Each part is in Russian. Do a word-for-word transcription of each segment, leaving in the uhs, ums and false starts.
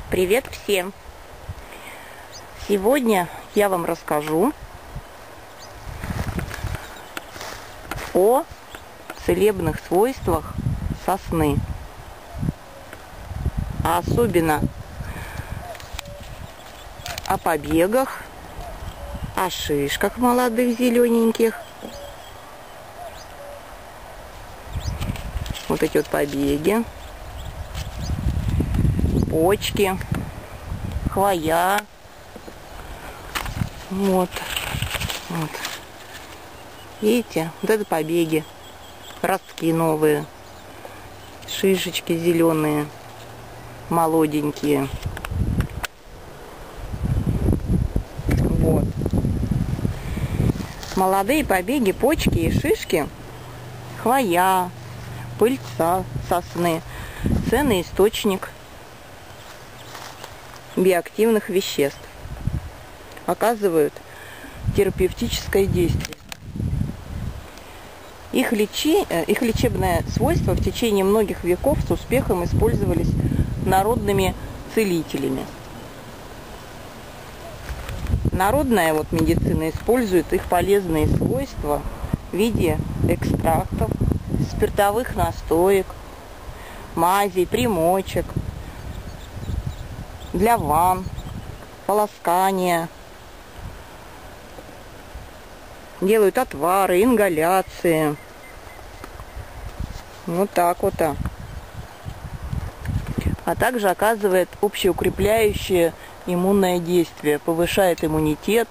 Привет всем! Сегодня я вам расскажу о целебных свойствах сосны, а особенно о побегах, о шишках молодых зелененьких. Вот эти вот побеги, почки, хвоя. Вот. Вот. Видите? Вот это побеги. Ростки новые. Шишечки зеленые. Молоденькие. Вот. Молодые побеги, почки и шишки. Хвоя. Пыльца сосны. Ценный источник биоактивных веществ. Оказывают терапевтическое действие. Их, лечи, их лечебные свойства в течение многих веков с успехом использовались народными целителями. Народная вот медицина использует их полезные свойства в виде экстрактов, спиртовых настоек, мазей, примочек, для ванн, полоскания. Делают отвары, ингаляции. Вот так вот. А, а также оказывает общеукрепляющее иммунное действие, повышает иммунитет.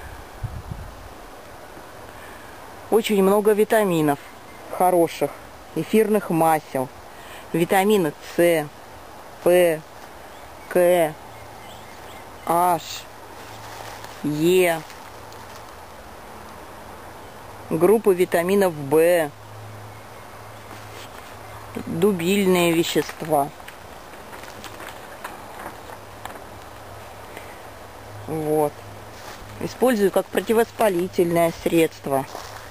Очень много витаминов хороших, эфирных масел, витамины С, П, К, H, Е, группы витаминов В, дубильные вещества. Вот. Использую как противовоспалительное средство,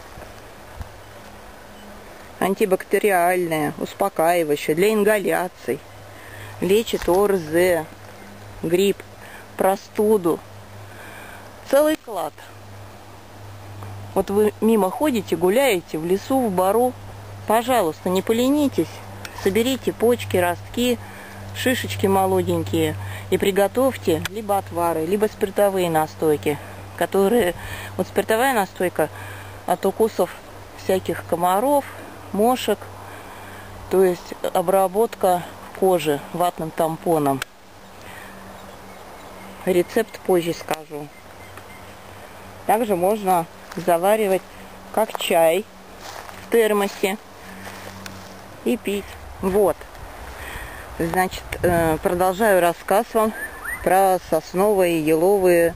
антибактериальное, успокаивающее, для ингаляций. Лечит ОРЗ, грипп, простуду. Целый клад. Вот вы мимо ходите, гуляете в лесу, в бару. Пожалуйста, не поленитесь. Соберите почки, ростки, шишечки молоденькие и приготовьте либо отвары, либо спиртовые настойки, которые... Вот спиртовая настойка от укусов всяких комаров, мошек, то есть обработка кожи ватным тампоном. Рецепт позже скажу. Также можно заваривать как чай в термосе и пить. Вот. Значит, продолжаю рассказ вам про сосновые, еловые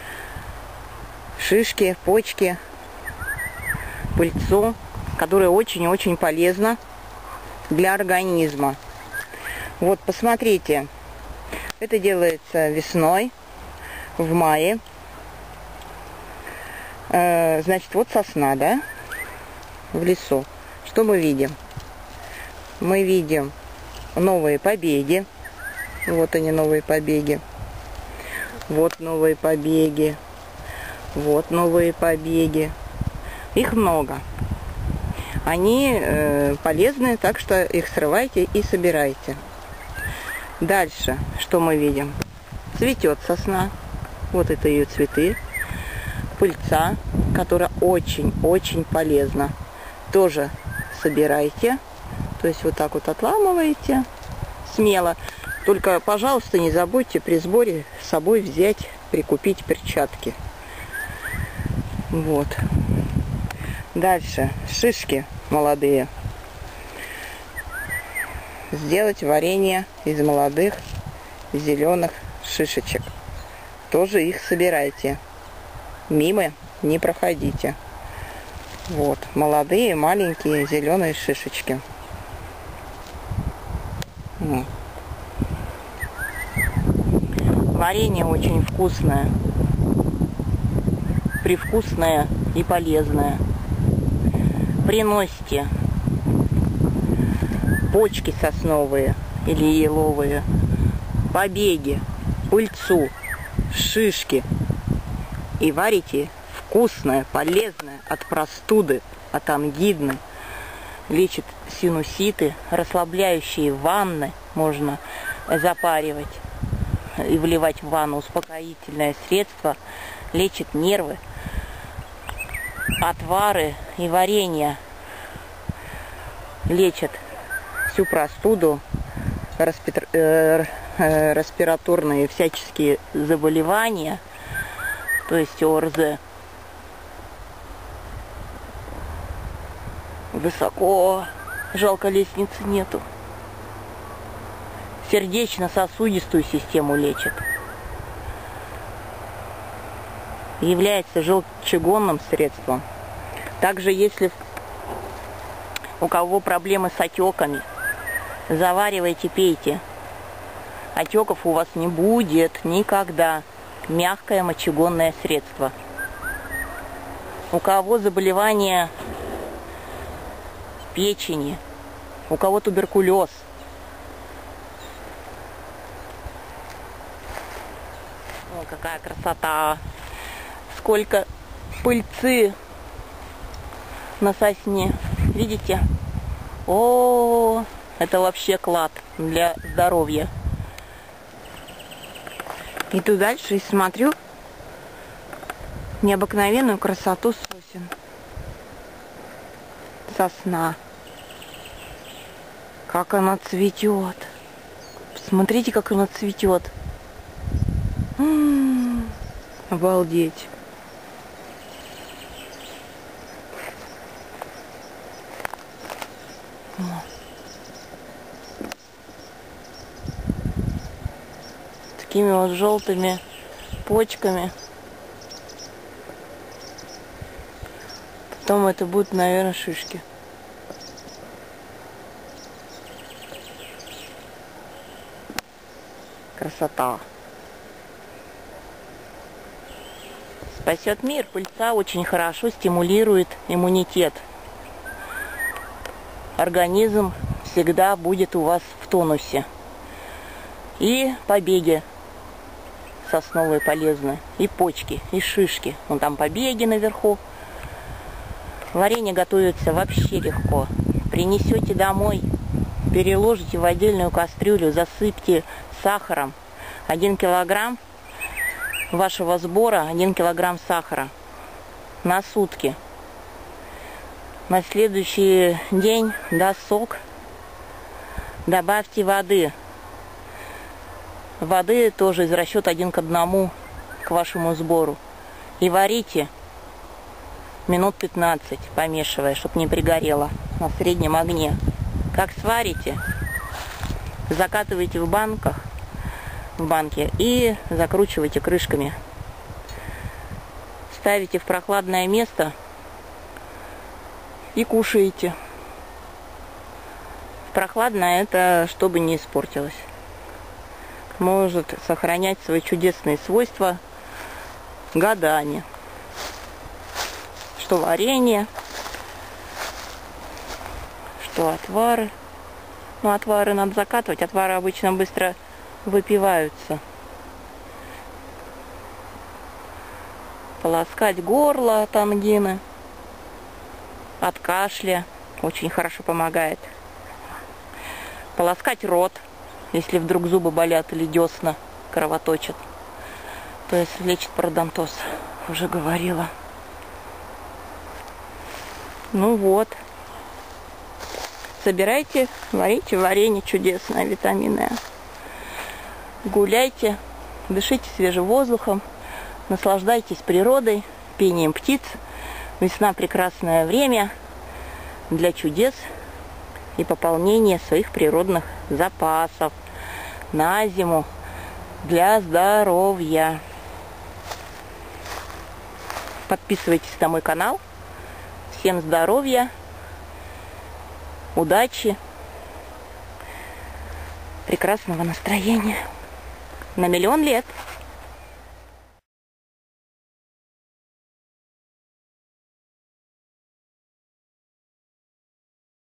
шишки, почки, пыльцу, которая очень-очень полезна для организма. Вот, посмотрите. Это делается весной, в мае. Э, значит, вот сосна, да, в лесу. Что мы видим? Мы видим новые побеги. Вот они, новые побеги. Вот новые побеги. Вот новые побеги. Их много. Они э, полезны, так что их срывайте и собирайте. Дальше, что мы видим? Цветет сосна. Вот это ее цветы. Пыльца, которая очень-очень полезна. Тоже собирайте. То есть вот так вот отламываете смело. Только, пожалуйста, не забудьте при сборе с собой взять, прикупить перчатки. Вот. Дальше. Шишки молодые. Сделать варенье из молодых зеленых шишечек. Тоже их собирайте. Мимо не проходите. Вот. Молодые, маленькие зеленые шишечки. Вот. Варенье очень вкусное. Привкусное и полезное. Приносите почки сосновые или еловые, побеги, пыльцу, шишки и варите вкусное, полезное от простуды, от ангины. Лечит синуситы, расслабляющие ванны можно запаривать и вливать в ванну, успокоительное средство, лечит нервы, отвары и варенье лечат всю простуду, респир... э, э, респираторные всяческие заболевания, то есть ОРЗ. Высоко, жалко, лестницы нету. Сердечно-сосудистую систему лечит. Является желчегонным средством. Также, если у кого проблемы с отеками, заваривайте, пейте. Отеков у вас не будет никогда. Мягкое мочегонное средство. У кого заболевание печени, у кого туберкулез, о, какая красота, сколько пыльцы на сосне, видите? О, это вообще клад для здоровья. Иду дальше и смотрю необыкновенную красоту сосен. Сосна. Как она цветет. Смотрите, как она цветет. М-м-м, обалдеть. Такими вот желтыми почками. Потом это будут, наверное, шишки. Красота. Спасет мир. Пыльца очень хорошо стимулирует иммунитет. Организм всегда будет у вас в тонусе. И побеги сосновые полезны. И почки, и шишки. Вон там побеги наверху. Варенье готовится вообще легко. Принесете домой, переложите в отдельную кастрюлю, засыпьте сахаром. Один килограмм вашего сбора, один килограмм сахара на сутки. На следующий день даст сок. Добавьте воды. Воды тоже из расчета один к одному к вашему сбору. И варите минут пятнадцать, помешивая, чтобы не пригорело на среднем огне. Как сварите, закатывайте в банках, в банке и закручивайте крышками. Ставите в прохладное место и кушаете. Прохладное — это чтобы не испортилось. Может сохранять свои чудесные свойства годами. Что варенье, что отвары. Ну, отвары надо закатывать. Отвары обычно быстро выпиваются. Полоскать горло от ангины, от кашля. Очень хорошо помогает. Полоскать рот, если вдруг зубы болят или десна кровоточат. То есть лечит пародонтоз. Уже говорила. Ну вот. Собирайте, варите варенье чудесное, витаминное. Гуляйте, дышите свежим воздухом, наслаждайтесь природой, пением птиц. Весна — прекрасное время для чудес и пополнения своих природных запасов на зиму для здоровья. Подписывайтесь на мой канал. Всем здоровья, удачи, прекрасного настроения на миллион лет.